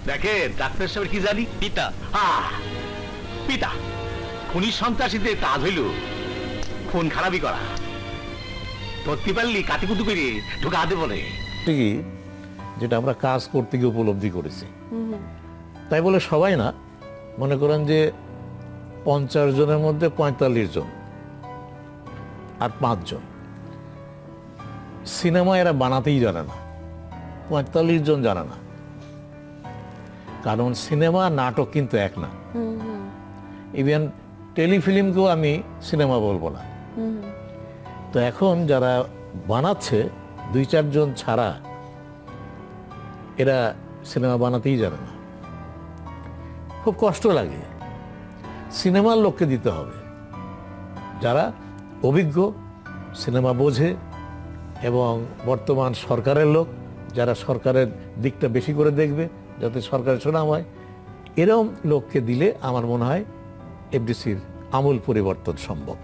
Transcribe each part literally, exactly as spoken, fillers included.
দেখেন ডাক্তার সাহেব কি জানি পিতা পিতা খুনি সন্ত্রাসীদের কাজ হইল খুন খারাপই করা, ধরতে পারলি কাটিকুটু করে ঢোকা হাতে বলে ঠিকই, যেটা আমরা কাজ করতে গিয়ে উপলব্ধি করেছি। তাই বলে সবাই না, মনে করেন যে পঞ্চাশ জনের মধ্যে পঁয়তাল্লিশ জন আর পাঁচজন সিনেমা এরা বানাতেই জানে না, পঁয়তাল্লিশ জন জানে না। কারণ সিনেমা নাটক কিন্তু এক না, ইভেন টেলিফিল্মকেও আমি সিনেমা বলবো না। তো এখন যারা বানাচ্ছে দুই চারজন ছাড়া এরা সিনেমা বানাতেই জানে না। খুব কষ্ট লাগে। সিনেমার লোককে দিতে হবে যারা অভিজ্ঞ, সিনেমা বোঝে, এবং বর্তমান সরকারের লোক যারা সরকারের দিকটা বেশি করে দেখবে যাতে সরকারের সুনাম হয়, এরকম লোককে দিলে আমার মনে হয় এফডিসির আমূল পরিবর্তন সম্ভব।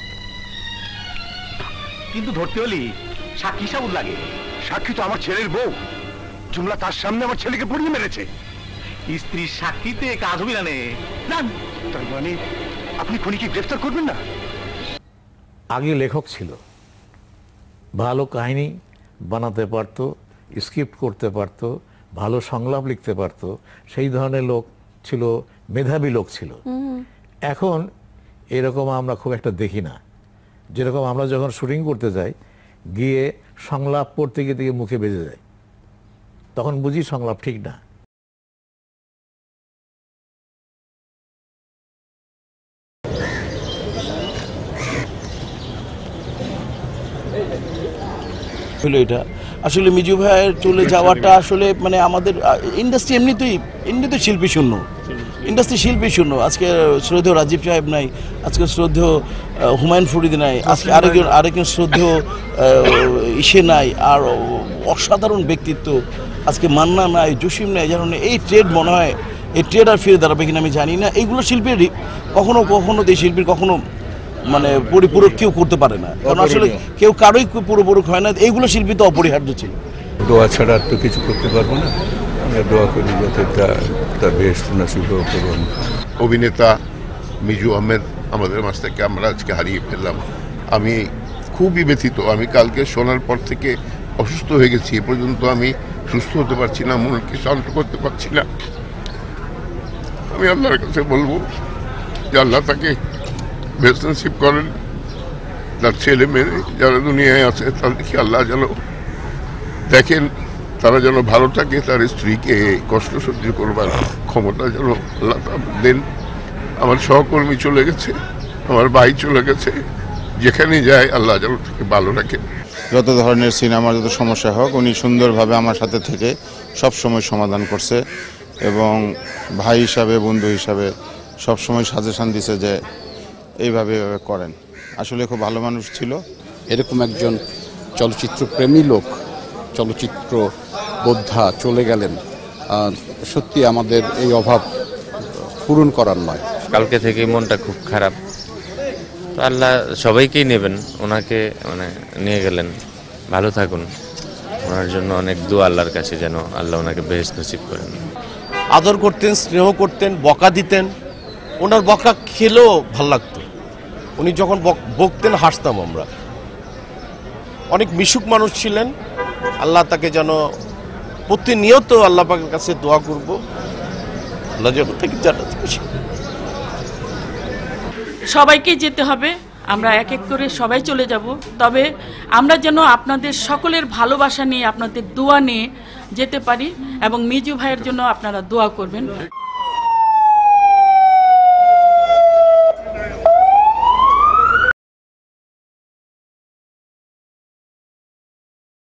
কিন্তু ধরতে হলে সাক্ষী সাবুত লাগে। সাক্ষী তো আমার ছেলের বউ, জুমলা তার সামনে আমার ছেলেকে পড়িয়ে মেরেছে। স্ত্রীর সাক্ষীতে কাজ হবে না। তার মানে আপনি খুনিকে গ্রেফতার করবেন না? আগে লেখক ছিল, ভালো কাহিনী বানাতে পারত, স্ক্রিপ্ট করতে পারত, ভালো সংলাপ লিখতে পারত, সেই ধরনের লোক ছিল, মেধাবী লোক ছিল। এখন এরকম আমরা খুব একটা দেখি না। যেরকম আমরা যখন শুটিং করতে যাই, গিয়ে সংলাপ পড়তে গিয়ে থেকে মুখে বেজে যায়, তখন বুঝি সংলাপ ঠিক না। এটা আসলে মিজু ভাইয়ের চলে যাওয়াটা আসলে মানে আমাদের ইন্ডাস্ট্রি এমনিতেই এমনিতেই শিল্পী শূন্য, ইন্ডাস্ট্রি শিল্পী শূন্য। আজকে শ্রদ্ধেয় রাজীব সাহেব নাই, আজকে শ্রদ্ধেয় হুমায়ুন ফরিদ নাই, আজকে আরেকজন আরেকজন শ্রদ্ধেয় ইসে নাই, আর অসাধারণ ব্যক্তিত্ব আজকে মান্না নাই, জসিম নাই। যেমন এই ট্রেড মনে হয় এই ট্রেড আর ফিরে দাঁড়াবে কিনা আমি জানি না। এইগুলো শিল্পীর কখনো কখনো এই শিল্পীর কখনো মানে পরিপূরক কেউ করতে পারে না, কারণ আসলে কেউ কারোই পুরোপুরক হয় না। এইগুলো শিল্পী তো অপরিহার্য ছিল। দোয়া ছাড়া আর তো কিছু করতে পারবো না। আমরা দোয়া করি যাতে তার বেশ নসিব করুন। অভিনেতা মিজু আহমেদ আমাদের মাঝ থেকে আমরা আজকে হারিয়ে ফেললাম। আমি খুবই ব্যথিত। আমি কালকে শোনার পর থেকে অসুস্থ হয়ে গেছি। এ পর্যন্ত আমি সুস্থ হতে পারছি না, মনকে শান্ত করতে পারছি না। আমি আল্লাহর কাছে বলবো যে আল্লাহ তাকে বেশ নসিব করেন। তার ছেলে মেয়ে যারা দুনিয়ায় আছে তাদেরকে আল্লাহ যেন দেখেন, তারা যেন ভালো থাকে, তার স্ত্রীকে কষ্ট সহ্য করবার ক্ষমতা যেন আল্লাহ দেন। আমার সহকর্মী চলে গেছে, আমার ভাই চলে গেছে, যেখানে যায় আল্লাহ যেন তাকে ভালো রাখেন। যত ধরনের সিনেমার যত সমস্যা হোক, উনি সুন্দরভাবে আমার সাথে থেকে সব সময় সমাধান করছে, এবং ভাই হিসাবে, বন্ধু হিসাবে সব সময় সাজেশন দিছে যে এইভাবে করেন। আসলে খুব ভালো মানুষ ছিল। এরকম একজন চলচ্চিত্র প্রেমী লোক, চলচ্চিত্র বোদ্ধা চলে গেলেন, সত্যি আমাদের এই অভাব পূরণ করার নয়। কালকে থেকে মনটা খুব খারাপ। তো আল্লাহ সবাইকেই নেবেন, ওনাকে মানে নিয়ে গেলেন। ভালো থাকুন, ওনার জন্য অনেক দোয়া আল্লাহর কাছে, যেন আল্লাহ ওনাকে বেহেশত নসিব করেন। আদর করতেন, স্নেহ করতেন, বকা দিতেন। ওনার বকা খেলেও ভাল লাগতো। উনি যখন বকতেন হাসতাম আমরা। অনেক মিশুক মানুষ ছিলেন। আল্লাহ তাকে যেন প্রতিনিয়ত আল্লাহ পাকের কাছে দোয়া করব, আল্লাহ যেন থেকে জান্নাতে খুশি। সবাইকে যেতে হবে, আমরা এক এক করে সবাই চলে যাব। তবে আমরা যেন আপনাদের সকলের ভালোবাসা নিয়ে, আপনাদের দোয়া নিয়ে যেতে পারি, এবং মিজু ভাইয়ের জন্য আপনারা দোয়া করবেন।